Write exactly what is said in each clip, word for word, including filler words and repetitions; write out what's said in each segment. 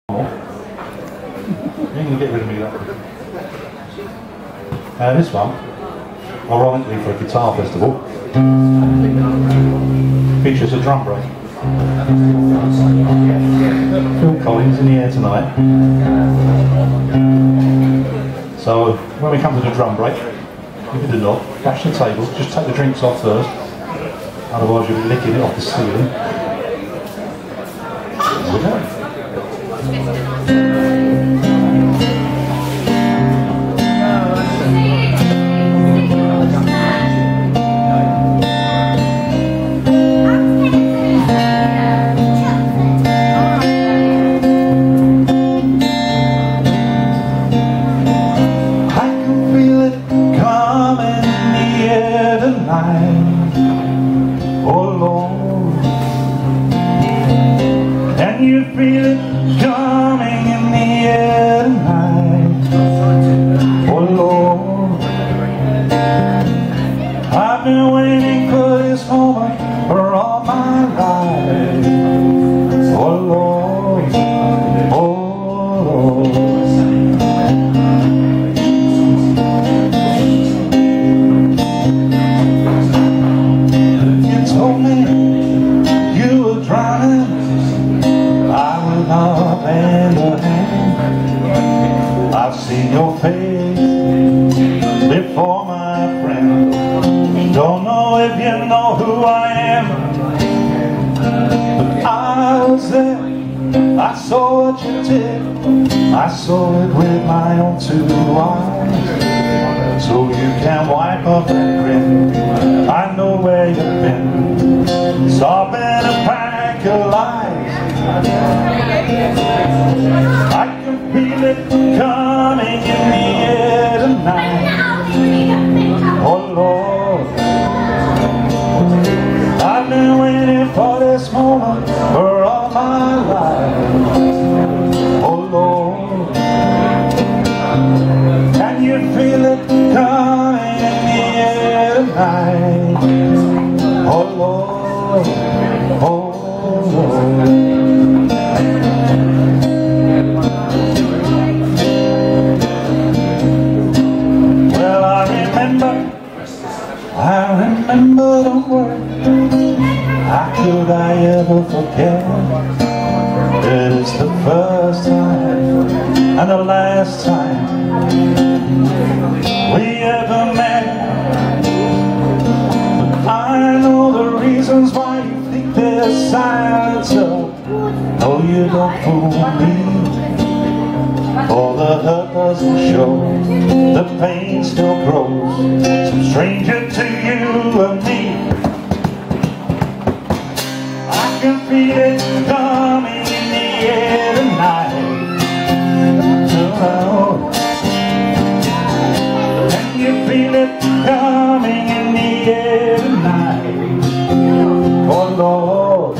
You can get rid of me that. Uh, this one, ironically for a guitar festival, features a drum break. Phil Collins in the air tonight. So when we come to the drum break, give it a knock, bash the table, just take the drinks off first, otherwise you'll be licking it off the ceiling. There we go. Oh Lord, can you feel it coming in the air tonight? Oh Lord, I've been waiting for this moment for all my life. Oh Lord, oh Lord. I've seen your face before, my friend. Don't know if you know who I am, but I was there. I saw what you did. I saw it with my own two eyes. So you can wipe off that grin. I know where you've been. So I better pack your lies. I can feel it coming in the air tonight. Oh Lord, I've been waiting for this moment for all my life. Oh Lord, can you feel it coming in the air tonight? Oh Lord, oh Lord. I remember the word. How could I ever forget? It is the first time and the last time we ever met. But I know the reasons why you think there's silence. So no, you don't fool me. For the hurt doesn't show, the pain still grows. Some stranger to you and me. I can feel it coming in the air tonight. Oh, can you feel it coming in the air tonight? Oh Lord,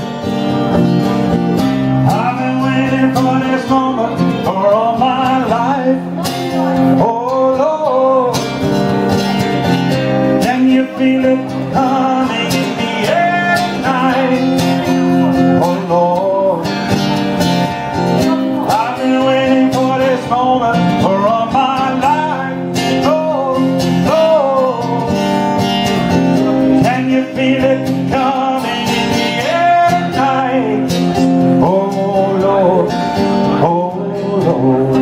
I've been waiting for this moment for all my life. Oh Lord, can you feel it coming in the air tonight? Oh Lord, I've been waiting for this moment for all my life. Oh Lord, can you feel it coming in the air tonight? Oh Lord, oh Lord.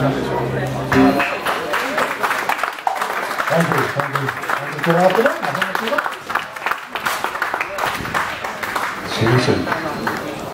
Thank you, thank you. Thank you. Good afternoon.